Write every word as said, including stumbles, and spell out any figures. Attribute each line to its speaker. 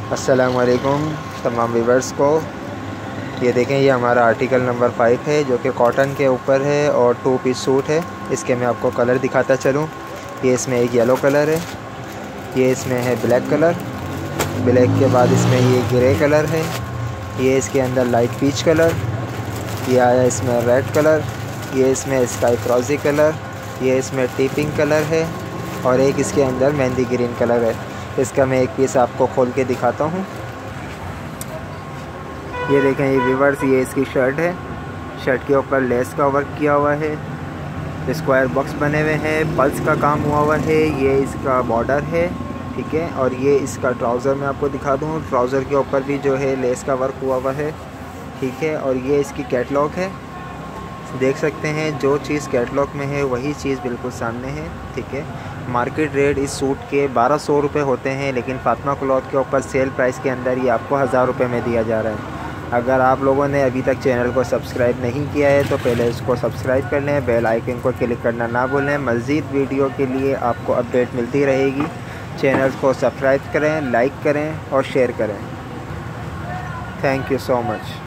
Speaker 1: अस्सलामुअलैकुम तमाम व्यूअर्स को। ये देखें, ये हमारा आर्टिकल नंबर फाइव है जो कि कॉटन के ऊपर है और टू पीस सूट है। इसके मैं आपको कलर दिखाता चलूँ। ये इसमें एक येलो कलर है, ये इसमें है ब्लैक कलर, ब्लैक के बाद इसमें ये ग्रे कलर है, ये इसके अंदर लाइट पीच कलर, ये आया इसमें रेड कलर, ये इसमें स्काई फ्रोज़ी कलर, ये इसमें टी पिंक कलर है और एक इसके अंदर मेहंदी ग्रीन कलर है। इसका मैं एक पीस आपको खोल के दिखाता हूँ। ये देखें ये व्यूअर्स, ये इसकी शर्ट है। शर्ट के ऊपर लेस का वर्क किया हुआ है, स्क्वायर बॉक्स बने हुए हैं, पल्स का काम हुआ हुआ है। ये इसका बॉर्डर है, ठीक है। और ये इसका ट्राउज़र मैं आपको दिखा दूँ। ट्राउज़र के ऊपर भी जो है लेस का वर्क हुआ हुआ है, ठीक है। और ये इसकी कैटलॉग है, देख सकते हैं जो चीज़ कैटलॉग में है वही चीज़ बिल्कुल सामने है, ठीक है। मार्केट रेट इस सूट के बारह सौ रुपये होते हैं, लेकिन फातिमा क्लॉथ के ऊपर सेल प्राइस के अंदर ये आपको हज़ार रुपये में दिया जा रहा है। अगर आप लोगों ने अभी तक चैनल को सब्सक्राइब नहीं किया है तो पहले इसको सब्सक्राइब कर लें, बेल आइकन को क्लिक करना ना भूलें। मज़ीद वीडियो के लिए आपको अपडेट मिलती रहेगी। चैनल को सब्सक्राइब करें, लाइक करें और शेयर करें। Thank you so much.